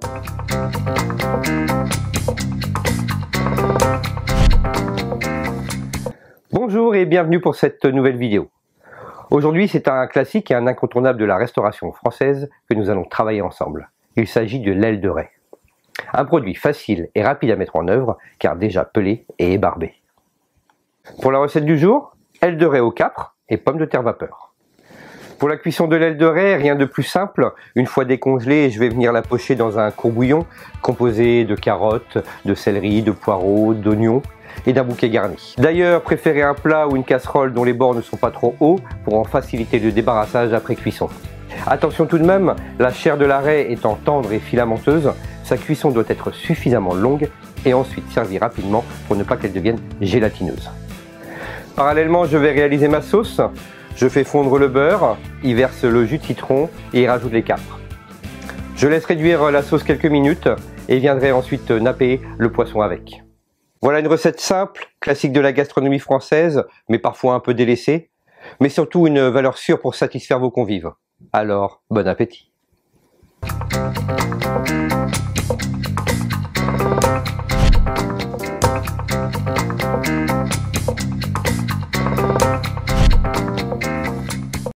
Bonjour et bienvenue pour cette nouvelle vidéo. Aujourd'hui, c'est un classique et un incontournable de la restauration française que nous allons travailler ensemble. Il s'agit de l'aile de raie. Un produit facile et rapide à mettre en œuvre car déjà pelé et ébarbé. Pour la recette du jour, aile de raie au capre et pommes de terre vapeur. Pour la cuisson de l'aile de raie, rien de plus simple. Une fois décongelée, je vais venir la pocher dans un courbouillon composé de carottes, de céleri, de poireaux, d'oignons et d'un bouquet garni. D'ailleurs, préférez un plat ou une casserole dont les bords ne sont pas trop hauts pour en faciliter le débarrassage après cuisson. Attention tout de même, la chair de la raie étant tendre et filamenteuse, sa cuisson doit être suffisamment longue et ensuite servie rapidement pour ne pas qu'elle devienne gélatineuse. Parallèlement, je vais réaliser ma sauce. Je fais fondre le beurre, y verse le jus de citron et y rajoute les capres. Je laisse réduire la sauce quelques minutes et viendrai ensuite napper le poisson avec. Voilà une recette simple, classique de la gastronomie française, mais parfois un peu délaissée, mais surtout une valeur sûre pour satisfaire vos convives. Alors, bon appétit!